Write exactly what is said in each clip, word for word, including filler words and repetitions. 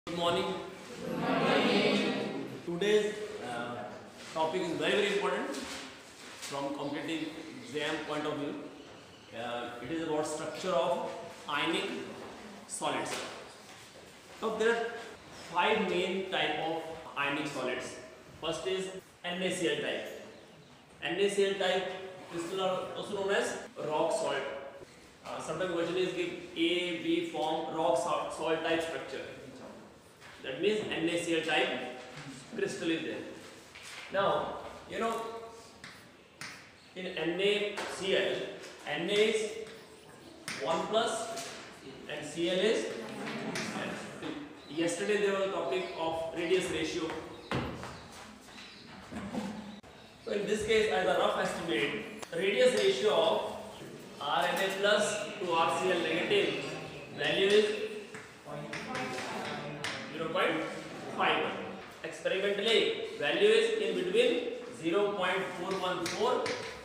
Good morning. Good morning. Today's uh, topic is very very important from competitive exam point of view. Uh, it is about structure of ionic solids. Now there are five main type of ionic solids. First is NaCl type. NaCl type is also known as rock salt. Uh, sometimes question is give A, B form rock salt, salt type structure. That means NaCl type crystal is there. Now, you know, in NaCl, Na is one plus and Cl is two. Yesterday there was a topic of radius ratio. So in this case, as a rough estimate, radius ratio of Rna plus to RCl negative value is zero point five one. Experimentally, value is in between zero point four one four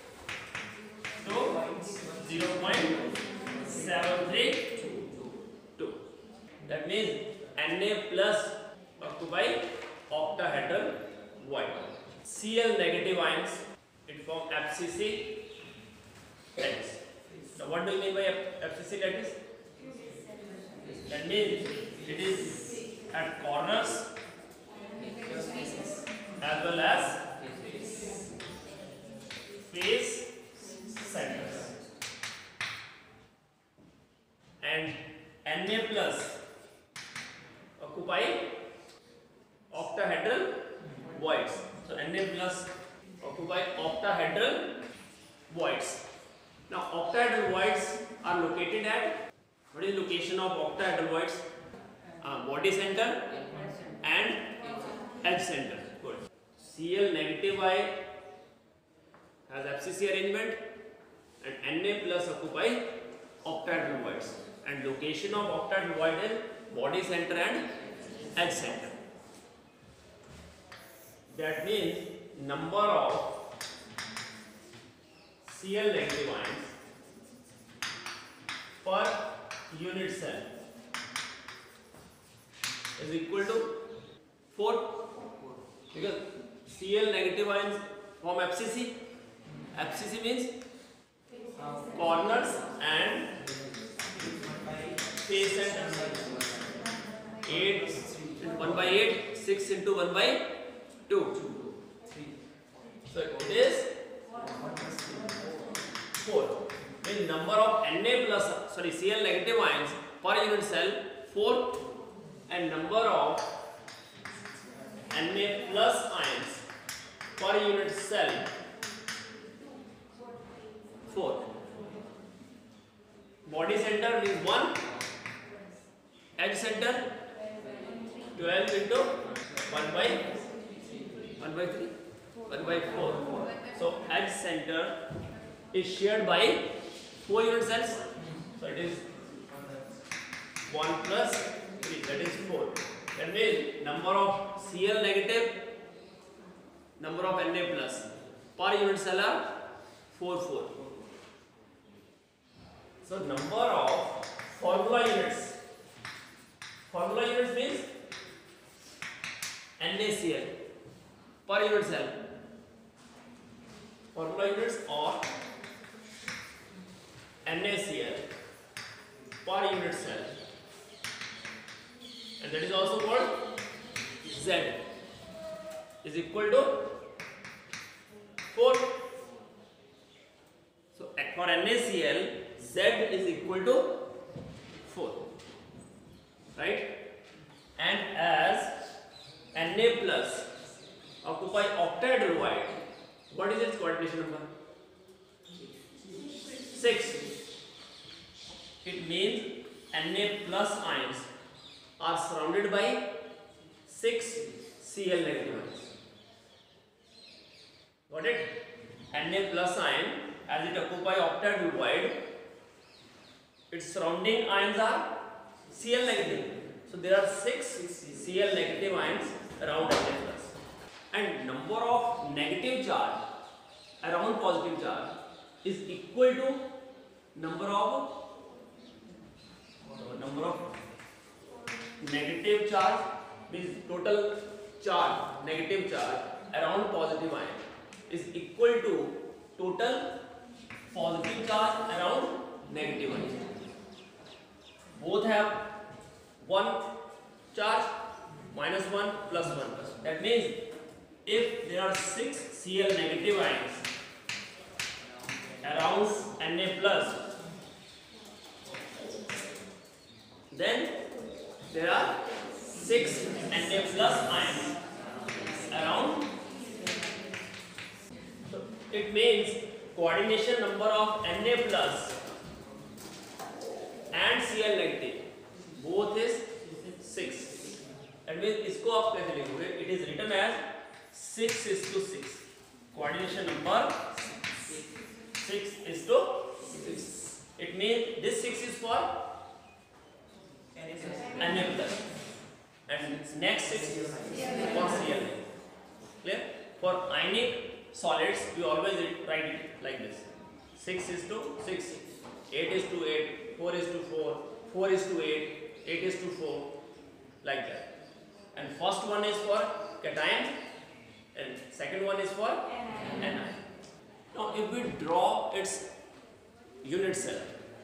to zero point seven three two. That means Na plus occupy octahedral void. Cl negative ions, it form F C C lattice. Now what do you mean by F C C lattice? That means it is at corners as well as face centers. And Na plus occupy octahedral voids. So Na plus occupy octahedral voids. Now octahedral voids are located at, what is location of octahedral voids? Uh, body center and edge center. Good. Cl negative I has F C C arrangement and Na plus occupy octahedral voids. And location of octahedral void is body center and edge center. That means number of Cl negative ions per unit cell is equal to four, because Cl negative ions form F C C. F C C means corners and face centers. eight into one by eight, six into one by two. So it is four. Means number of Na plus, sorry, Cl negative ions per unit cell four, and number of Na plus ions per unit cell four. Body center means one, edge center twelve into one by one by three, one by four. So edge center is shared by four unit cells. So it is one plus three, that is four. That means number of Cl negative, number of Na plus per unit cell are four, four. So number of formula units. Formula units means NaCl per unit cell. Formula units or NaCl per unit cell. And that is also called Z is equal to four. So for NaCl, Z is equal to four, right? And as Na plus occupy octahedral void, what is its coordination number? six. It means Na plus ions are surrounded by six Cl negative ions. Got it? Na plus ion, as it occupy octahedral void, its surrounding ions are Cl negative. So there are six Cl negative ions around Na plus. And number of negative charge around positive charge is equal to number of number of negative charge means total charge, negative charge around positive ion is equal to total positive charge around negative ion. Both have one charge, minus one plus one. That means if there are six Cl negative ions around Na plus, then there are six Na plus ions around. So it means coordination number of Na plus and Cl negative both is six. That means इसको आप कैसे लिखोगे? It is written as six is to six. Coordination number six is to six. It means this six is for Na plus and next six is for Cl. Clear? For ionic solids we always write it like this. six is to six, eight is to eight, four is to four, four is to eight, eight is to four, like that. And first one is for cation and second one is for anion. Now if we draw its unit cell,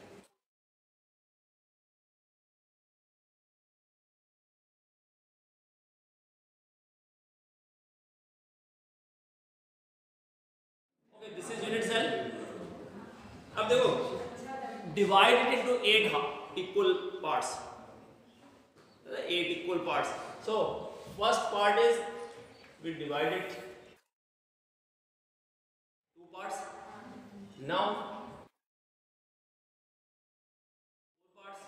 okay, this is unit cell. अब देखो, divide it into eight equal parts. Eight equal parts. So first part is we divide it two parts. Now four parts.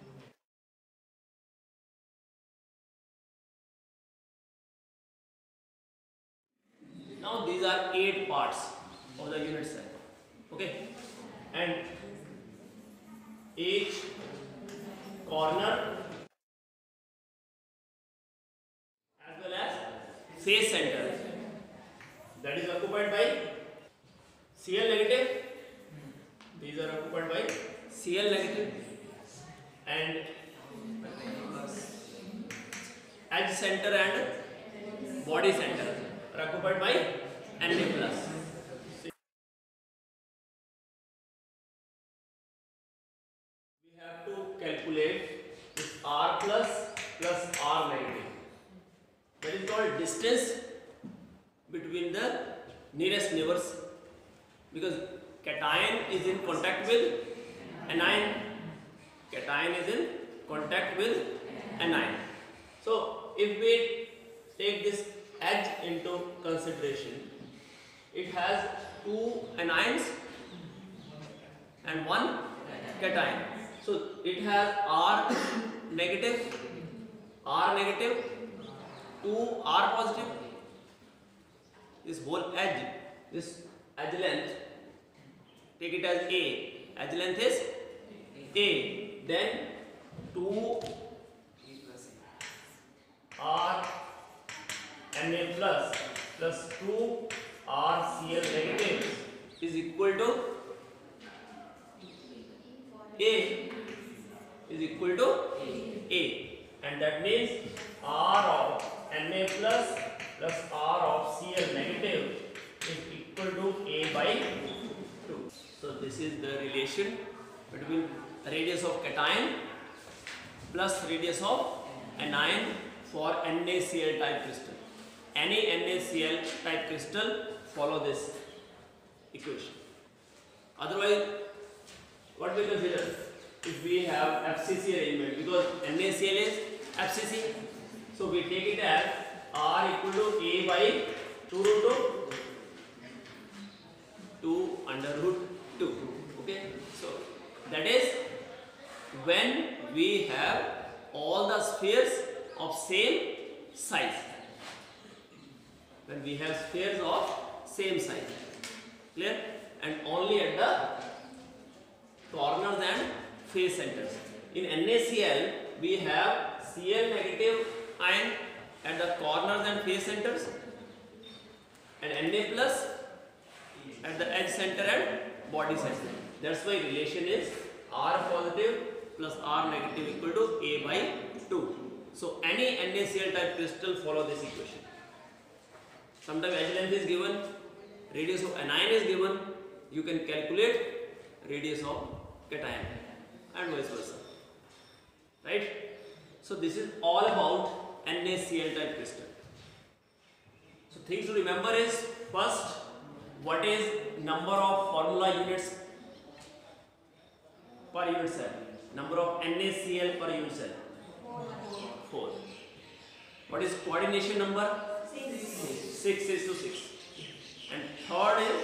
Now these are eight parts of the unit cell. Okay, and each corner as well as face center that is occupied by Cl negative. These are occupied by Cl negative and edge center and body center are occupied by Na plus. We have to calculate this R plus plus R negative. That is called distance between the nearest neighbors, because cation is in contact with anion. Cation is in contact with anion. So if we take this edge into consideration, it has two anions and one cation. So it has R negative, R negative, two R positive. This whole edge, this edge length, take it as A. Edge length is A. Then two R Na plus plus two R Cl negative is equal to A is equal to A, and that means R of Na plus plus R of Cl negative is equal to A by two. So this is the relation between radius of cation plus radius of anion for NaCl type crystal. Any NaCl type crystal follow this equation. Otherwise, what we consider if we have F C C arrangement, because NaCl is F C C, so we take it as R equal to A by two root two, two under root two. Okay, so that is when we have all the spheres of same size. When we have spheres of same size, clear, and only at the corners and face centers. In NaCl we have Cl negative ion at the corners and face centers, and Na plus at the edge center and body center. That's why relation is R positive plus R negative equal to A by two. So any NaCl type crystal follow this equation. Sometimes edge length is given, radius of anion is given, you can calculate radius of cation and vice versa. Right? So this is all about NaCl type crystal. So things to remember is, first, what is number of formula units per unit cell? Number of NaCl per unit cell? four. What is coordination number? six. six is to six. And third is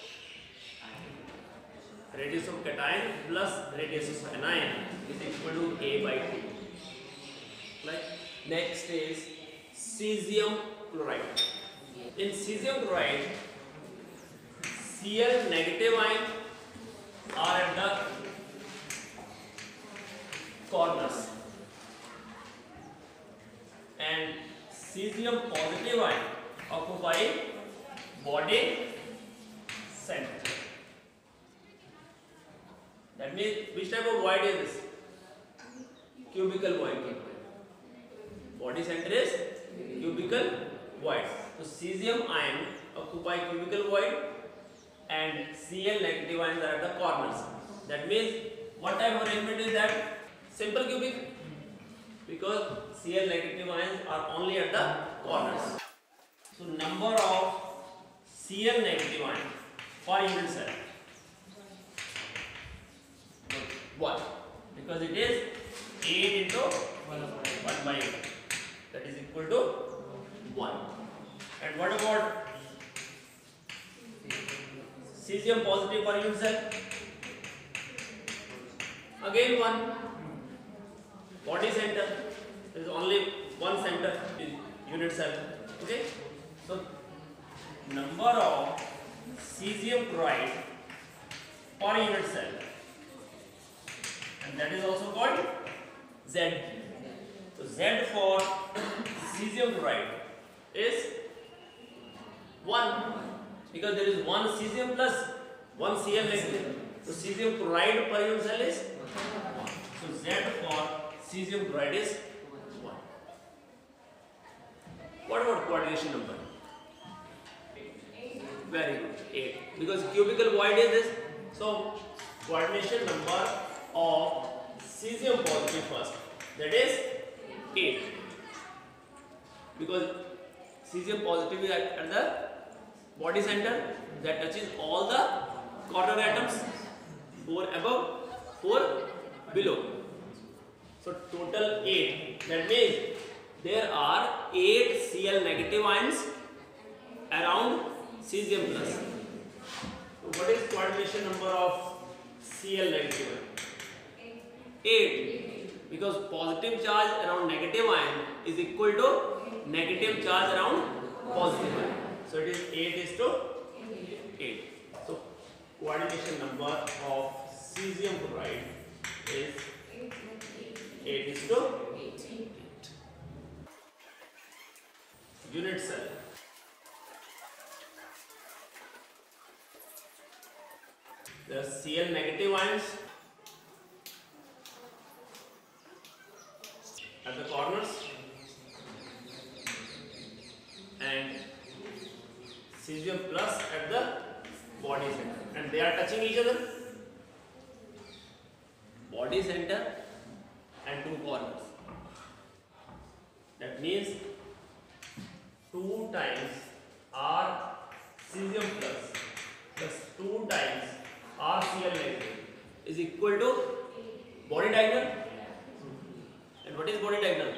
radius of cation plus radius of anion is equal to A by two. Like, next is cesium chloride. In cesium chloride, Cl negative ion are at the corners and cesium positive ion occupy body center. That means which type of void is this? Cubical void. Body center is cubical void. So cesium ion occupy cubical void and Cl negative ions are at the corners. That means what type of arrangement is that? Simple cubic, because Cl negative ions are only at the corners. So number of Cl negative ions per unit cell, one, because it is eight into one by eight, that is equal to one. And what about cesium positive per unit cell? Again one. Body center, there is only one center in unit cell. Okay, so number of cesium chloride per unit cell, and that is also called Z. So Z for cesium chloride is one, because there is one cesium plus one Cl negative. So cesium chloride per unit cell is one. So Z for cesium chloride is one. What about coordination number? Very good, eight. Because cubical void is this. So coordination number of cesium positive first, that is eight. Because cesium positive is at, at the body center, that touches all the corner atoms, four above, four below. So total eight. That means there are eight Cl negative ions around cesium plus. So what is coordination number of Cl negative ion? eight. Because positive charge around negative ion is equal to negative charge around positive ion. So it is eight is to eight. So coordination number of cesium chloride is eight is to eight. Unit cell. There are Cl negative ions at the corners and cesium plus at the body center, and they are touching each other. Body center and two corners. That means two times R cesium plus plus two times R Cl negative is equal to body diagonal. And what is body diagonal?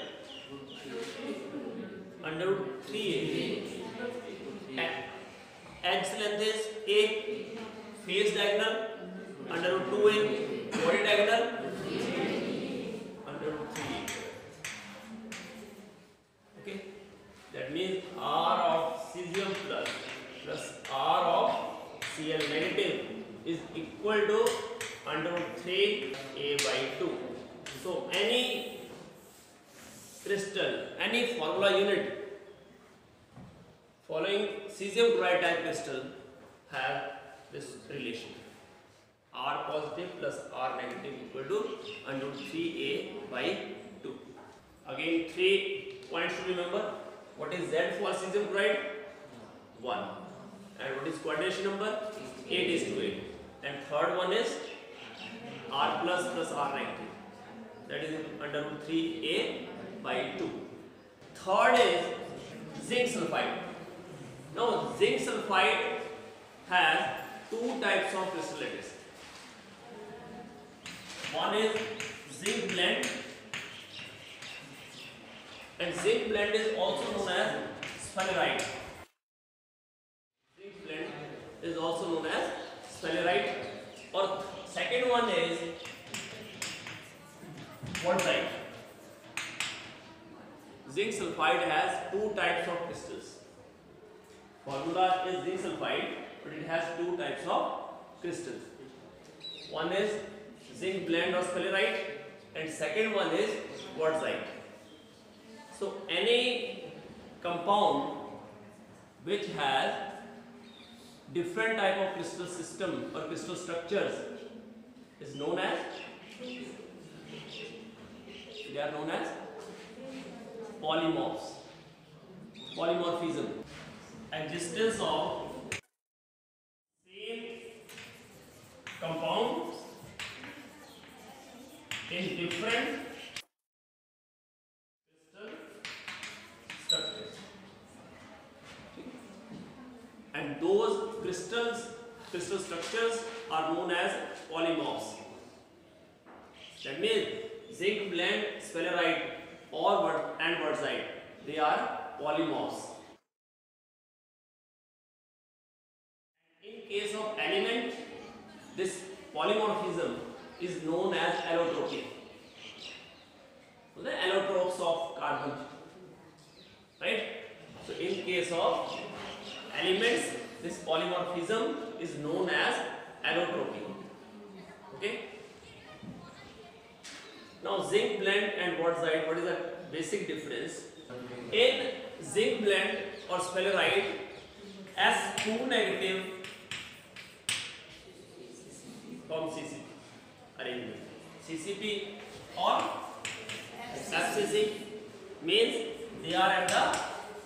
Under root three A. Edge length is A. Face diagonal under root two A. Body diagonal under root three A. Okay. That means R of cesium plus plus R of Cl negative is equal to under root three A by two. So any crystal, any formula unit following cesium chloride type crystal have this relation. R positive plus R negative equal to under root three A by two. Again, three points to remember. What is Z for cesium chloride? one. And what is coordination number? eight is to eight. And third one is R plus plus R negative. That is under root three A by two. Third is zinc sulfide. Now, zinc sulfide has two types of crystal lattice. One is zinc blend, and zinc blend is also known as sphalerite. Zinc blend is also known as sphalerite. Or second one is quartzite. Zinc sulfide has two types of crystals. Formula is zinc sulfide, but it has two types of crystals. One is zinc blend or sphalerite, and second one is quartzite. So any compound which has different type of crystal system or crystal structures is known as, they are known as polymorphs, polymorphism. Existence of same compound in different crystal structures, and those crystals crystal structures are known as polymorphs. That means zinc blend, sphalerite or and quartzite, they are polymorphs. In case of element, this polymorphism is known as allotropy. So the allotropes of carbon, right? So in case of elements, this polymorphism is known as allotropy. Okay. Now zinc blend and quartzite, what is the basic difference? In zinc blend or sphalerite, S two negative from C C P arrangement, C C P or F C C means they are at the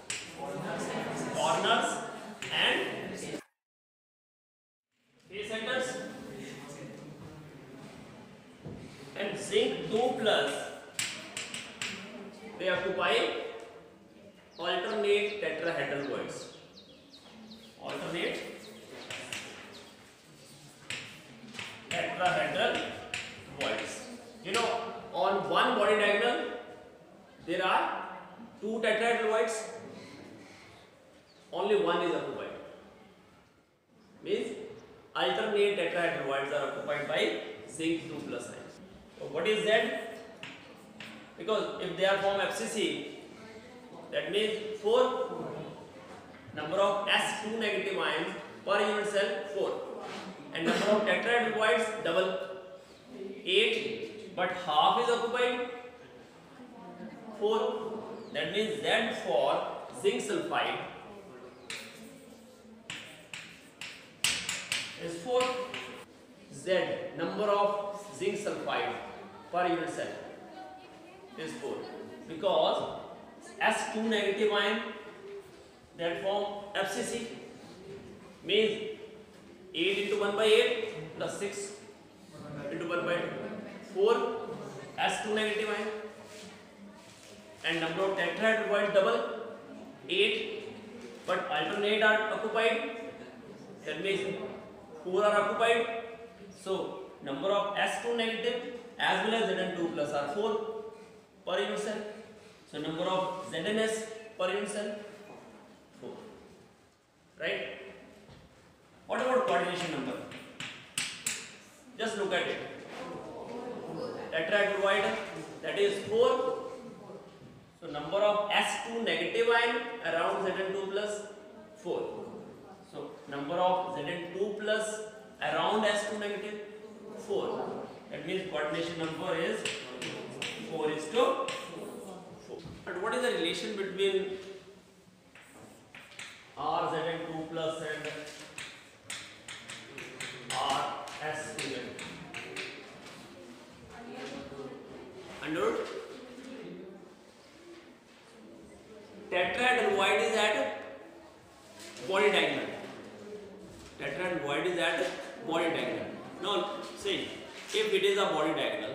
corners and face centers, and zinc two plus, they occupy alternate tetrahedral voids. Alternate tetrahedral voids. You know, on one body diagonal there are two tetrahedral voids, only one is occupied. Means alternate tetrahedral voids are occupied by zinc two plus ions. So what is Z? Because if they are from F C C, that means four. Number of S two negative ions per unit cell, four. And number of tetrahedral voids, double, eight. But half is occupied, four. That means Z for zinc sulfide is four. Z, number of zinc sulfide per unit cell is four. Because S two negative ion, that form F C C, means eight into one by eight plus six into one by four, S two negative ion, and number of tetrahedral void double, eight, but alternate are occupied, that means four are occupied. So number of S two negative as well as Z N two plus are four per unit cell. So number of Z N S per unit cell, four. Right? What about coordination number? Just look at it. Tetrahedral void, that is four. So number of S two negative ion around Z N two plus, four. So number of Z N two plus around S two negative, four. That means coordination number is four is to four. But what is the relation between R Z N two plus and R S two negative? Understood? tetrahedral void is at body diagonal. Tetrahedral void is at body diagonal. Now see, if it is a body diagonal,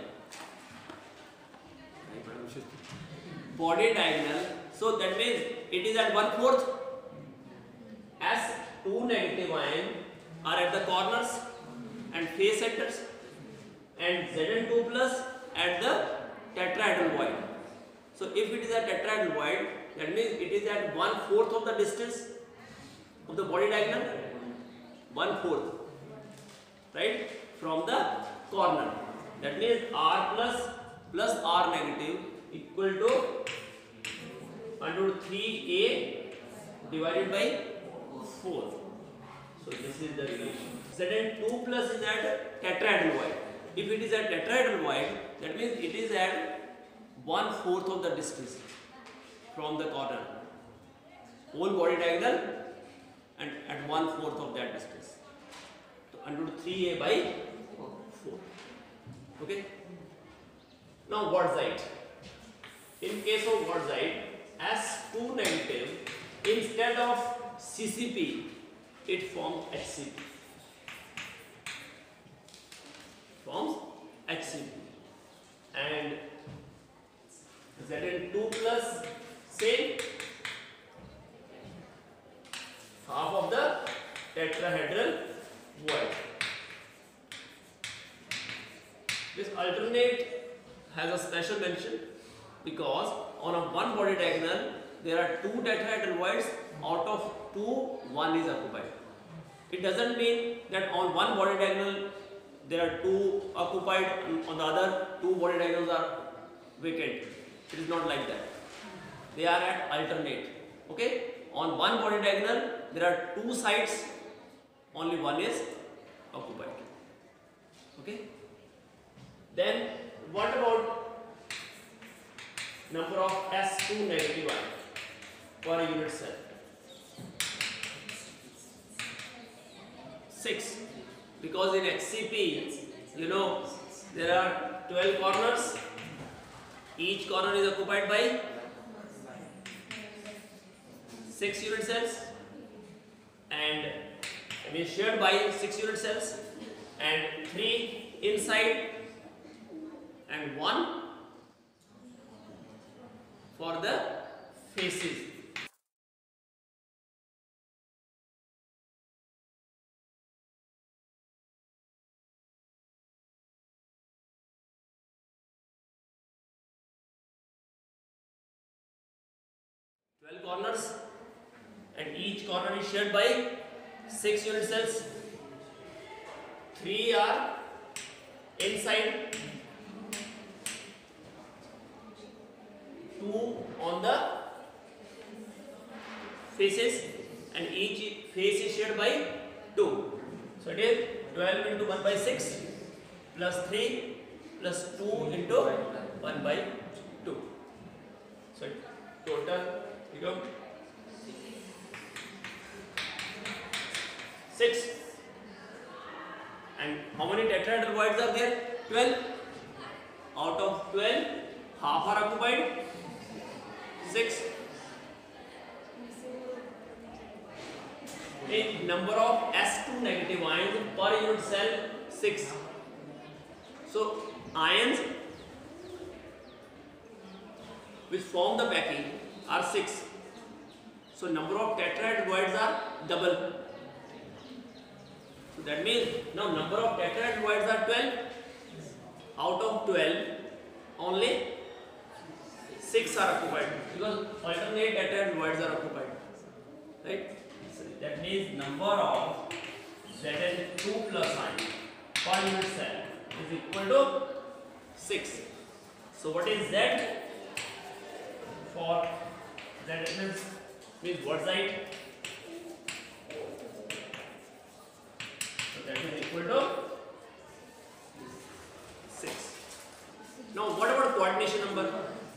body diagonal, so that means it is at one fourth. As two negative ions are at the corners and face centers, and Z N two plus at the tetrahedral void. So if it is a tetrahedral void, that means it is at one fourth of the distance of the body diagonal, one fourth, right, from the corner. That means R plus plus R negative equal to under root three A divided by four. So this is the relation. Z N two plus is at tetrahedral void. If it is at tetrahedral void, that means it is at one fourth of the distance from the corner, whole body diagonal, and at one fourth of that distance. So under root three A by four. Okay. Now wordite. In case of wordite, S two negative, instead of C C P, it forms H C P. Forms H C P. And Z N two plus same, half of the tetrahedral void. This alternate has a special mention because on a one body diagonal there are two tetrahedral voids, out of two, one is occupied. It doesn't mean that on one body diagonal there are two occupied and on the other two body diagonals are vacant. It is not like that. They are at alternate. Okay? On one body diagonal there are two sides, only one is occupied. Okay? Then what about number of S two negative ions per unit cell? six. Because in H C P, you know, there are twelve corners. Each corner is occupied by six unit cells, and it is shared by six unit cells, and three inside and one for the faces. twelve corners, and each corner is shared by six unit cells. three are inside, two on the faces, and each face is shared by two. So it is twelve into one by six plus three plus two into one by two. So total become six. And how many tetrahedral voids are there? twelve. Out of twelve, half are occupied. six. In number of S two negative ions per unit cell, six. So ions which form the packing are six. So number of tetrahedral voids are double. So that means now number of tetrahedral voids are twelve. Out of twelve, only six are occupied because alternate tetrahedral voids are occupied. Right? So that means number of Z N two plus ions per unit cell is equal to six. So what is Z for Z means means what side? So that is equal to six. Now what about coordination number?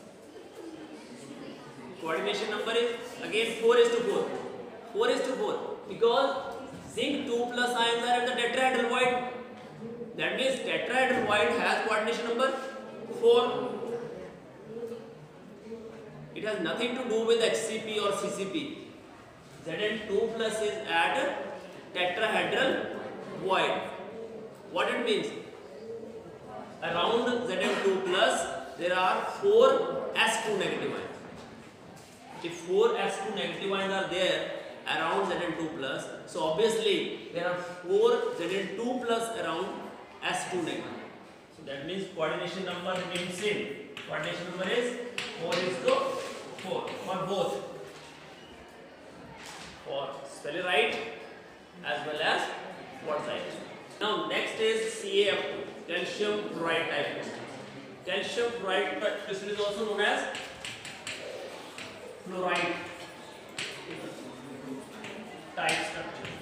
Coordination number is again four is to four. four is to four because zinc two plus ions are at the tetrahedral void. That means tetrahedral void has coordination number four. It has nothing to do with H C P or C C P. Z N two plus is at tetrahedral void. What it means? Around Z N two plus there are four S two negative ions. If four S two negative ions are there around Z N two plus, so obviously there are four Z N two plus around S two negative. So that means coordination number remains same. Coordination number is four is to four for both, for sphelerite as well as quartzite. Now next is C A F two, calcium fluoride type crystal. Calcium fluoride crystal is also known as fluoride type structure.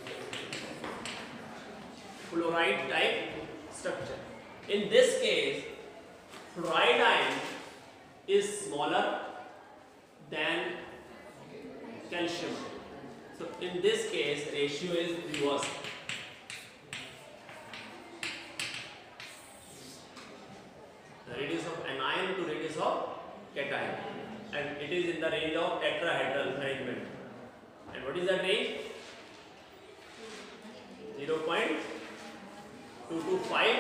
Fluoride type structure. In this case, fluoride ion is smaller than calcium. So in this case, ratio is reversed. The radius of anion to radius of cation, and it is in the range of tetrahedral arrangement. And what is that range? zero point two two five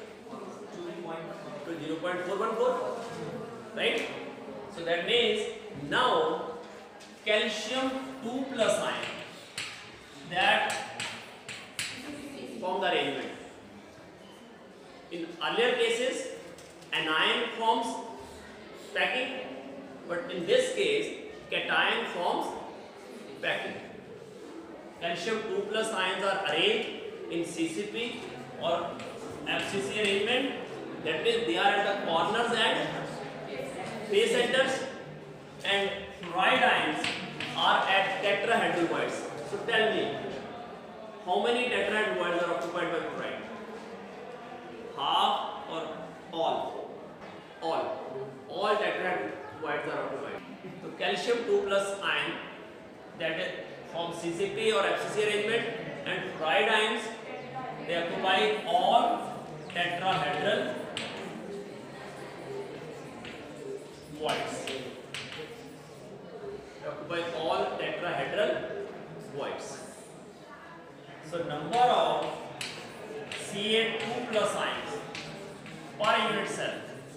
to zero point four one four, right? So that means now calcium two plus ion that form the arrangement. In earlier cases, anion forms packing, but in this case, cation forms packing. Calcium two plus ions are arranged in C C P or M C C arrangement. That means they are at the corners and face centers, and fluoride ions are at tetrahedral voids. So tell me, how many tetrahedral voids are occupied by fluoride? Half or all? All. All tetrahedral voids are occupied. So calcium two plus ion that is from C C P or F C C arrangement, and fluoride ions, they occupy all tetrahedral voids. They occupy all tetrahedral voids. So number of C A two plus ions per unit cell.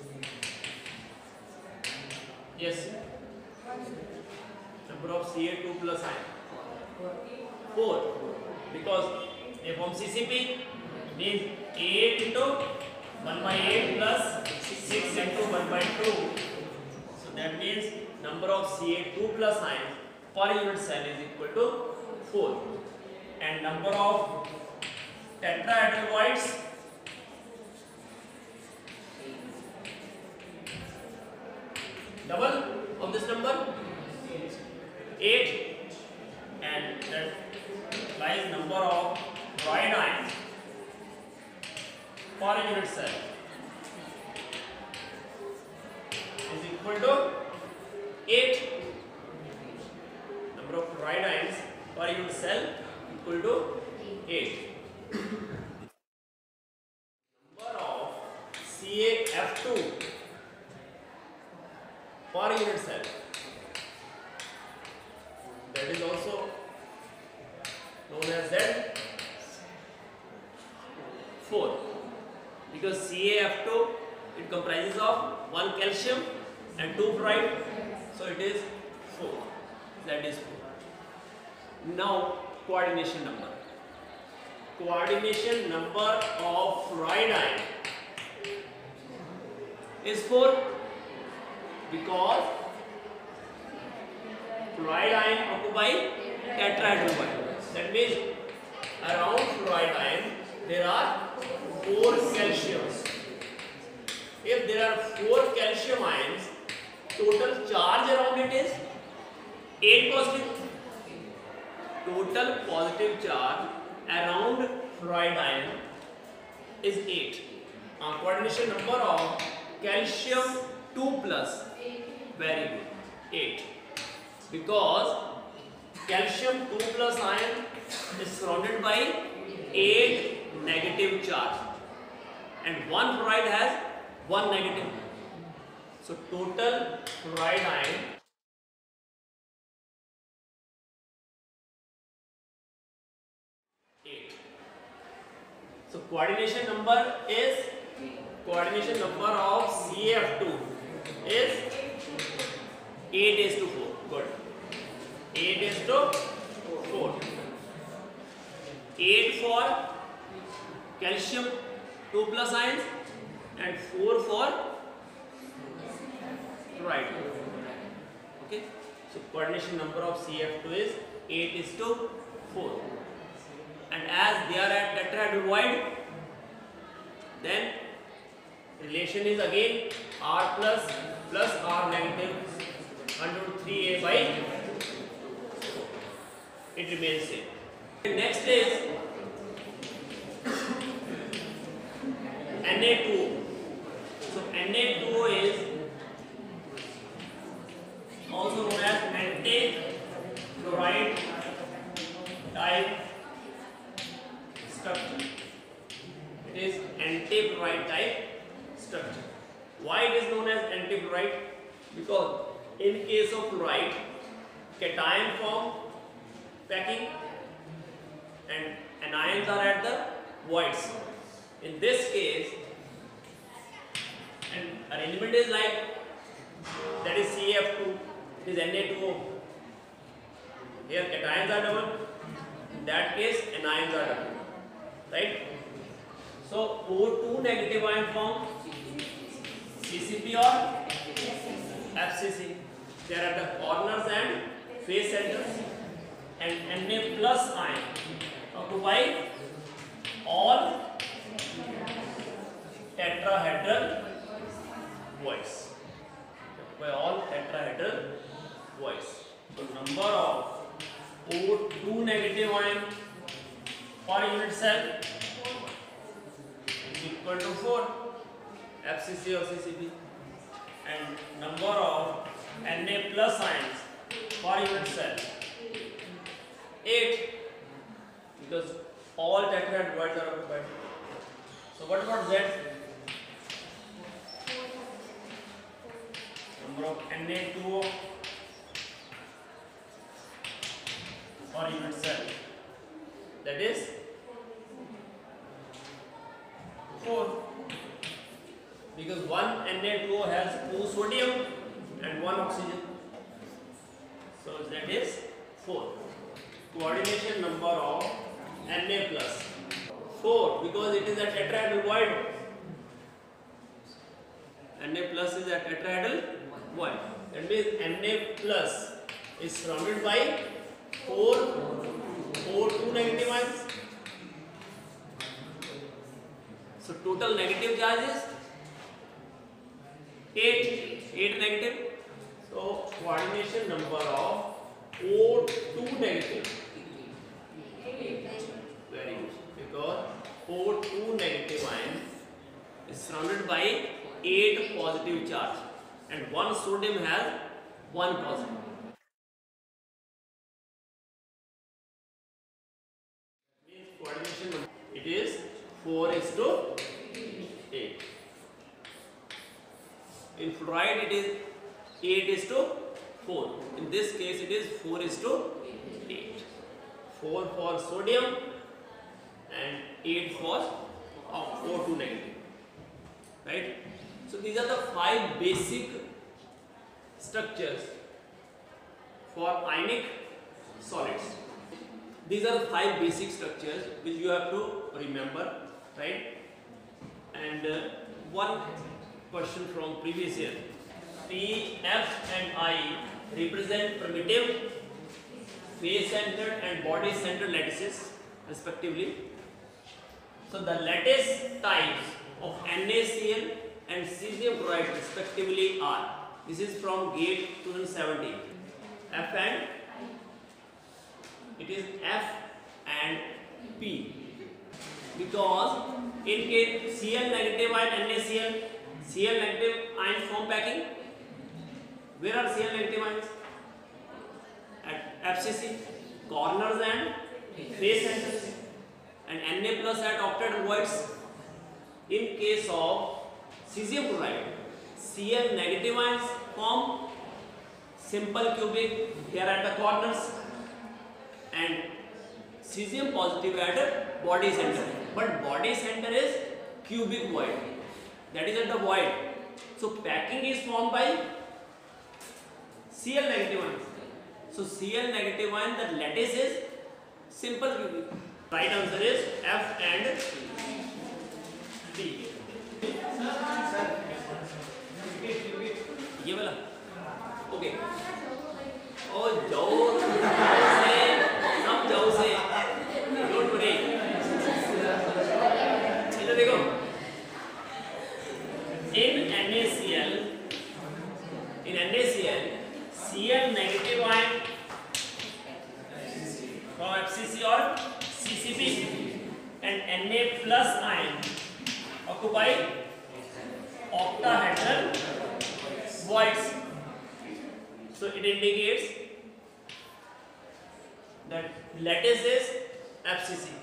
Yes. Number of C A two plus ions. four. Because they form C C P, means eight into one by eight plus six into one by two. So that means number of C A two plus ions per unit cell is equal to four. And number of tetrahedral voids, double of this number, eight, and that lies number of fluoride ions per unit cell is equal to eight. Number of fluoride ions per unit cell equal to eight. Number of C A F two per unit cell, that is also known as Z four, because C A F two, it comprises of one calcium and two fluoride, so it is four. That is four. Now coordination number. Coordination number of fluoride ion is four, because fluoride ion occupy tetrahedral void. That means around fluoride ion there are four calciums. If there are four calcium ions, total charge around it is eight positive. Total positive charge around fluoride ion is eight. Uh, coordination number of calcium two plus, very good, eight. Because calcium two plus ion is surrounded by eight negative charge, and one fluoride has one negative. So total fluoride ion So coordination number is coordination number of C F two is eight is to four. Good. eight is to four. eight for calcium two plus ions and four for chloride. Okay. So coordination number of C F two is eight is to four. And as they are at tetrahedral void, then relation is again R plus plus R negative under three A by it remains same. Next is N A two O. So N A two O is also known as anti-chloride type structure. It is anti-chloride type structure. Why it is known as anti-chloride? Because in case of chloride, cation form packing and anions are at the voids. In this case, and arrangement is like that is C F two, it is N A two O. Here cations are double. In that case, anions are double. Right? So O two negative ion form C C P or F C C. They are at the corners and face centers. And Na plus ion occupy all tetrahedral voids. Occupy all tetrahedral voids. So number of O two negative ion per unit cell is equal to four F C C or C C P, and number of Na plus ions per unit cell eight, because all tetrahedral voids are occupied. So what about Z? Number of Na two O per unit cell, that is four, because one Na two O has two sodium and one oxygen, so that is four. Coordination number of Na plus four, because it is a tetrahedral void. Na plus is a tetrahedral void. That means Na plus is surrounded by four O two negative ions. So total negative charge is eight, eight negative. So coordination number of O two negative, very good, because O two negative ion is surrounded by eight positive charge and one sodium has one positive. Means coordination number, it is four is to eight. In fluoride it is eight is to four. In this case it is four is to eight. four for sodium and eight for oh, O two negative. Right? So these are the five basic structures for ionic solids. These are the five basic structures which you have to remember, right? And uh, one question from previous year. P, F and I represent primitive, face-centered and body-centered lattices respectively. So the lattice types of NaCl and cesium chloride respectively are, this is from GATE twenty seventeen, F and, it is F and P, because in case Cl negative ion NaCl, Cl negative ion form packing. Where are Cl negative ions? At F C C, corners and face centers, and Na plus at octahedral voids. In case of cesium chloride, Cl negative ions form simple cubic here at the corners and cesium positive at a body center. but body center is cubic void. That is at the void. So packing is formed by Cl negative ions. So Cl negative ion, the lattice is simple cubic. Right answer is F and D. ये वाला okay और जाओ से सब जाओ से don't worry चलो देखो in NaCl in NaCl Cl negative ion from F C C or C C P and Na plus ion occupy octahedral voids. So it indicates that lattice is F C C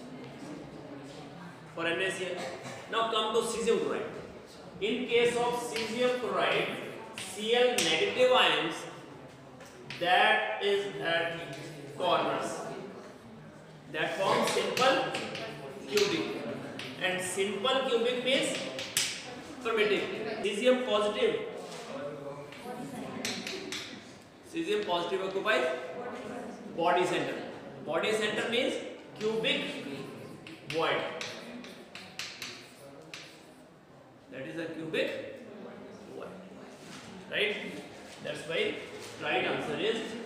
for NaCl. Now come to cesium chloride. In case of cesium chloride, Cl negative ions that is at corners that form simple cubic, and simple cubic means primitive. Cesium positive Cesium positive occupies body center. Body center means cubic void. That is a cubic void. Right? That's why right answer is